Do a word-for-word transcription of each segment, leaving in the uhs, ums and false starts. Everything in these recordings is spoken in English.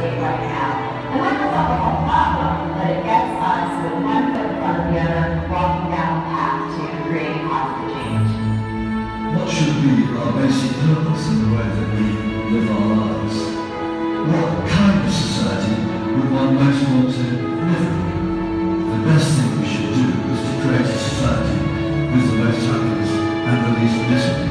state right now. And that doesn't have a whole problem, but it gets us with one foot in front of the other, walking down the path to creating positive change. What should be our basic purpose in the way that we live our lives? What kind of society would one most want to live in? The best thing we should do is to create a society with the most happiness and the least misery.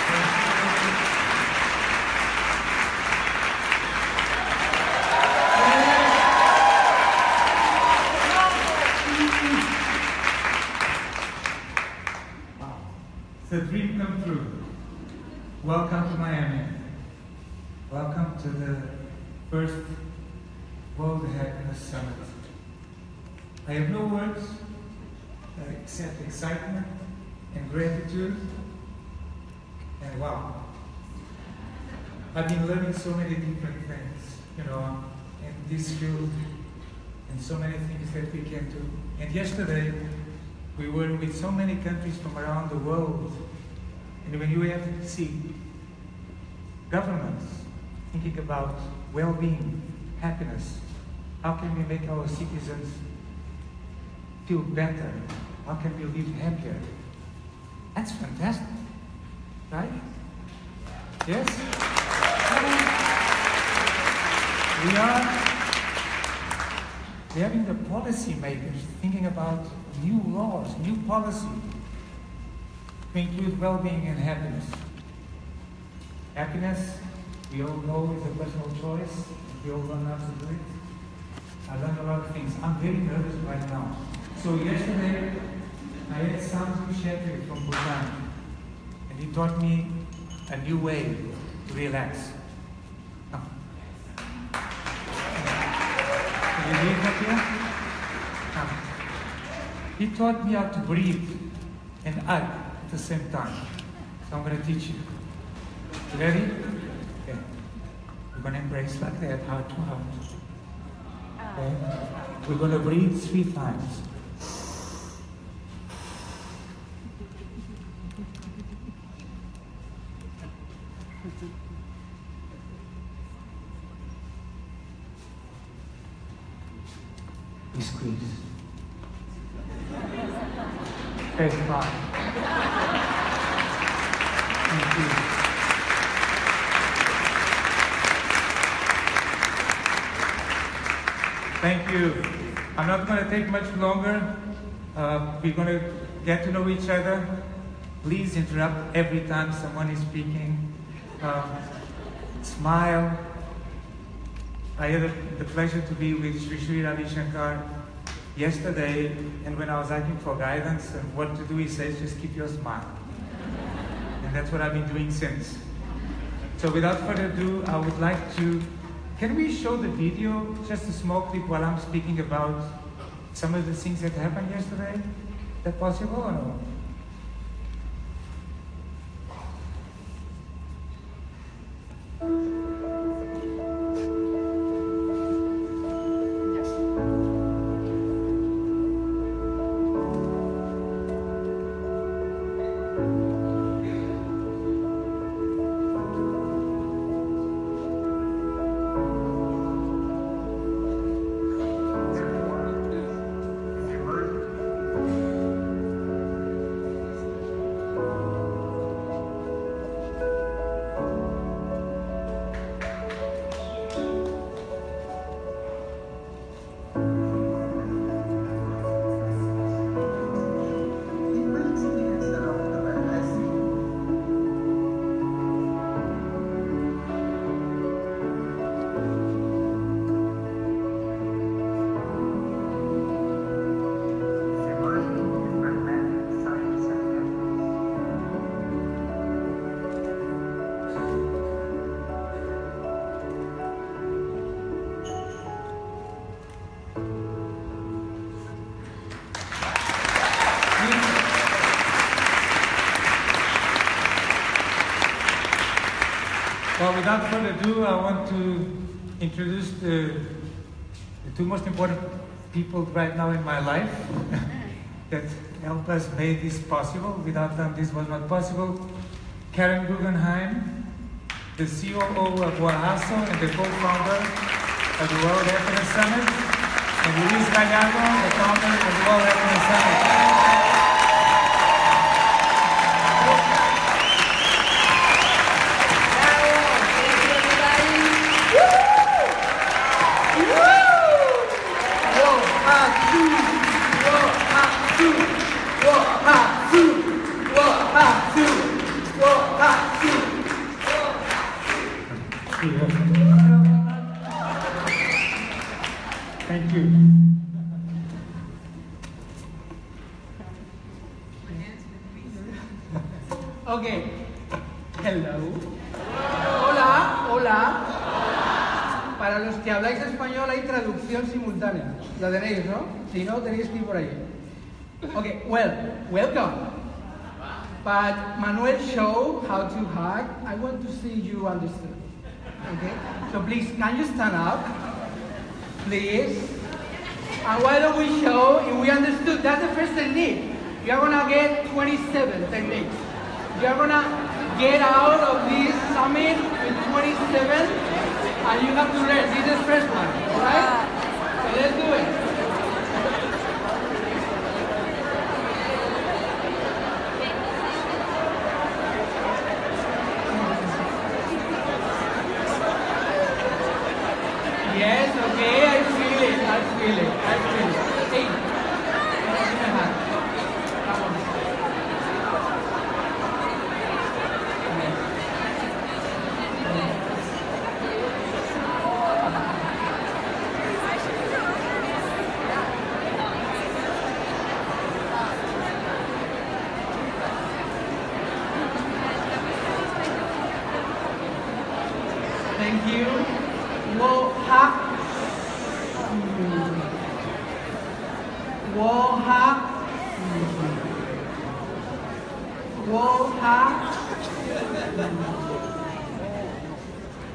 Thank dream come true. Welcome to Miami. Welcome to the first World Happiness Summit. I have no words uh, except excitement and gratitude. And wow, I've been learning so many different things, you know, in this field, and so many things that we can do. And yesterday, we were with so many countries from around the world. And when you have to see governments thinking about well-being, happiness, how can we make our citizens feel better? How can we live happier? That's fantastic, right? Yes? We are we're having the policy makers thinking about new laws, new policy to include well-being and happiness. Happiness, we all know, is a personal choice. We all learn how to do it. I learned a lot of things. I'm very nervous right now. So yesterday, I had Sam Shetty from Bhutan, and he taught me a new way to relax. Come. Can you hear that here? Come. He taught me how to breathe and hug at the same time. So I'm going to teach you. You ready? Okay. We're going to embrace like that, heart to heart. Okay. We're going to breathe three times. We squeeze. Okay, smile. Thank you. Thank you. I'm not going to take much longer. Uh, we're going to get to know each other. Please interrupt every time someone is speaking. Um, smile. I had the pleasure to be with Sri Ravi Shankar yesterday, and when I was asking for guidance and what to do, he says, just keep your smile. And that's what I've been doing since. So without further ado, I would like to, can we show the video, just a small clip while I'm speaking about some of the things that happened yesterday? Is that possible or no? Well, without further ado, I want to introduce the, the two most important people right now in my life that helped us make this possible. Without them, this was not possible. Karen Guggenheim, the C O O of Oaxaca and the co-founder of the World Happiness Summit, and Luis Gallardo, the founder of the World Happiness Summit. Thank you. Okay. Hello. Hola, hola. Para los que habláis español hay traducción simultánea. La tenéis, ¿no? Si no, tenéis que ir por ahí. Okay, well, welcome. But Manuel showed how to hug. I want to see you understood. Okay? So please, can you stand up? Please. And why don't we show if we understood? That's the first technique. You're gonna get twenty-seven techniques. You're gonna get out of this summit with twenty-seven, and you have to learn. This is the first one, alright? So let's do it. Yes, okay, I feel it, I feel it, I feel it. Hey, give me a hand. Come on. Thank you. Woha. Woha. Woha.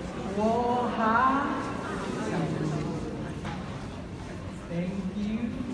Woha. Thank you.